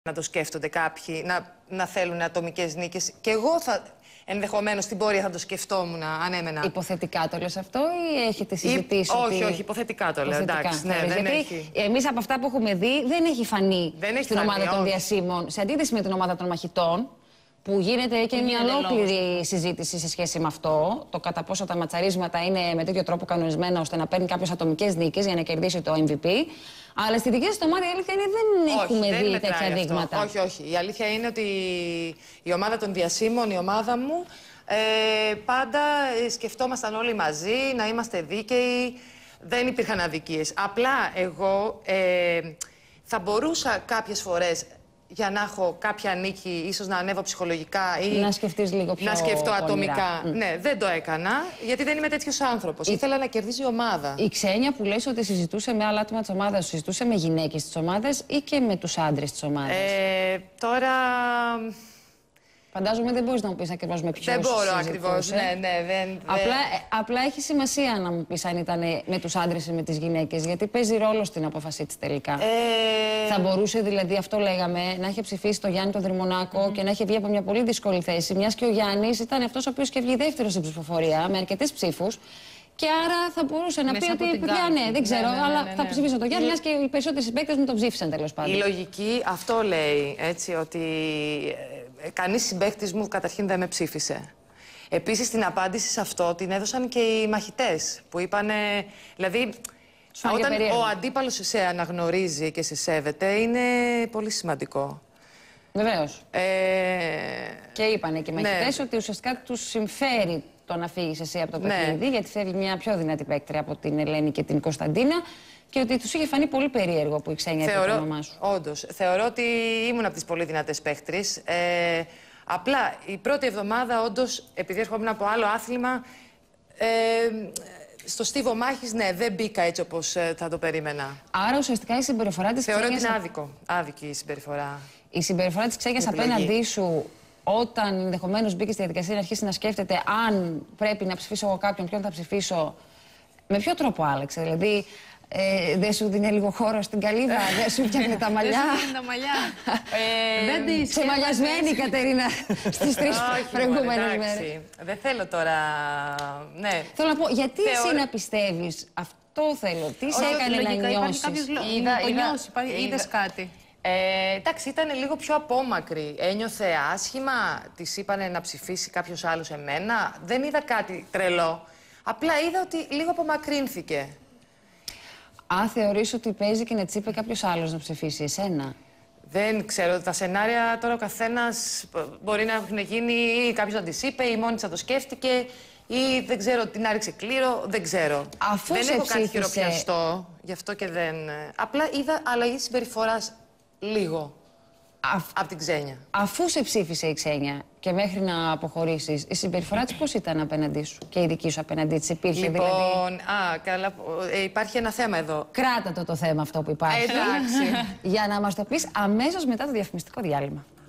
να το σκέφτονται κάποιοι, να θέλουν ατομικές νίκες. Και εγώ ενδεχομένως στην πορεία θα το σκεφτόμουν αν έμενα. Υποθετικά το λες αυτό ή έχετε συζητήσει? Όχι, υποθετικά το λέω. Εντάξει, ναι, δεν έχει. Εμείς από αυτά που έχουμε δει δεν έχει φανεί στην ομάδα των διασύμων. Σε αντίθεση με την ομάδα των μαχητών, που γίνεται και μια ολόκληρη συζήτηση σε σχέση με αυτό, το κατά πόσο τα ματσαρίσματα είναι με τέτοιο τρόπο κανονισμένα ώστε να παίρνει κάποιος ατομικές νίκες για να κερδίσει το MVP. Αλλά στη δική σας ομάδα η αλήθεια είναι δεν έχουμε δει τέτοια δείγματα. Όχι. Η αλήθεια είναι ότι η ομάδα των διασύμων, η ομάδα μου, πάντα σκεφτόμασταν όλοι μαζί να είμαστε δίκαιοι. Δεν υπήρχαν αδικίες. Απλά εγώ θα μπορούσα κάποιες φορές, για να έχω κάποια νίκη, ίσως να ανέβω ψυχολογικά ή να σκεφτείς λίγο πιο να σκεφτώ ατομικά. πονηρά. Ναι, δεν το έκανα, γιατί δεν είμαι τέτοιος άνθρωπος. Ήθελα να κερδίζει η ομάδα. Η Ξένια που λες ότι συζητούσε με άλλα άτομα της ομάδας, συζητούσε με γυναίκες της ομάδας ή και με τους άντρες της ομάδας? Τώρα... Φαντάζομαι δεν μπορείς να μου πεις ακριβώς με ποιους. Δεν μπορώ ακριβώς, ναι. Απλά έχει σημασία να μου πεις αν ήταν με τους άντρες ή με τις γυναίκες, γιατί παίζει ρόλο στην απόφασή της τελικά. Θα μπορούσε δηλαδή, αυτό λέγαμε, να είχε ψηφίσει το Γιάννη τον Δρυμονάκο και να είχε βγει από μια πολύ δύσκολη θέση, μιας και ο Γιάννης ήταν αυτός ο οποίος και βγει δεύτερος στην ψηφοφορία, με αρκετές ψήφους. Και άρα θα μπορούσε να πει ότι παιδιά, ναι, δεν ξέρω, αλλά θα ψηφίσω τον Γιάννη, μιας και οι περισσότεροι συμπαίκτες μου τον ψήφισαν τέλος πάντων. Η λογική αυτό λέει, έτσι, ότι κανείς συμπαίκτης μου καταρχήν δεν με ψήφισε. Επίσης την απάντηση σε αυτό την έδωσαν και οι μαχητές που είπανε, δηλαδή όταν ο αντίπαλος σε αναγνωρίζει και σε σέβεται είναι πολύ σημαντικό. Βεβαίως. Και είπανε και οι μαχητές ότι ουσιαστικά τους συμφέρει το να φύγεις εσύ από το παιχνίδι, γιατί θέλει μια πιο δυνατή παίκτρια από την Ελένη και την Κωνσταντίνα, και ότι τους είχε φανεί πολύ περίεργο που η Ξένια είπε το όνομά σου. Όντως. Θεωρώ ότι ήμουν από τις πολύ δυνατές παίκτρες. Απλά η πρώτη εβδομάδα, όντως, επειδή έρχομαι από άλλο άθλημα, στο στίβο μάχης, ναι, δεν μπήκα έτσι όπως θα το περίμενα. Άρα ουσιαστικά η συμπεριφορά της Θεωρώ Ξένιας... ότι είναι άδικη η συμπεριφορά. Η συμπεριφορά της Ξένιας απέναντί σου, όταν ενδεχομένως μπήκε στη διαδικασία να αρχίσει να σκέφτεται αν πρέπει να ψηφίσω εγώ κάποιον, ποιον θα ψηφίσω, με ποιο τρόπο άλλαξε? Δηλαδή, δεν σου δίνει λίγο χώρο στην καλύβα, δεν σου φτιάχνει τα μαλλιά? Δεν σου δίνει τα μαλλιά. Δεν τη ξεμαλιασμένη η Κατερίνα στις 3 προηγούμενες μέρες. Δεν θέλω τώρα. Ναι. Θέλω να πω, γιατί εσύ να πιστεύεις, αυτό θέλω, τι σε έκανε να νιώσεις? Είδες κάτι? Εντάξει, ήταν λίγο πιο απόμακρη. Ένιωθε άσχημα, της είπανε να ψηφίσει κάποιος άλλος εμένα. Δεν είδα κάτι τρελό. Απλά είδα ότι λίγο απομακρύνθηκε. Θεωρείς ότι παίζει και να της είπε κάποιος άλλος να ψηφίσει εσένα? Δεν ξέρω. Τα σενάρια τώρα ο καθένας μπορεί να έχουν γίνει ή κάποιος να της είπε ή μόνη της να το σκέφτηκε ή δεν ξέρω, την άριξε κλήρο. Δεν ξέρω. Αφού δεν έχω κάτι χειροπιαστό, γι' αυτό και δεν. Απλά είδα αλλαγή συμπεριφοράς λίγο. Από την Ξένια. Αφού σε ψήφισε η Ξένια και μέχρι να αποχωρήσεις, η συμπεριφορά της πώς ήταν απέναντί σου και η δική σου απέναντί της? Υπήρχε λοιπόν, καλά, υπάρχει ένα θέμα εδώ. Κράτα το θέμα αυτό που υπάρχει. Εντάξει. Για να μας το πεις αμέσως μετά το διαφημιστικό διάλειμμα.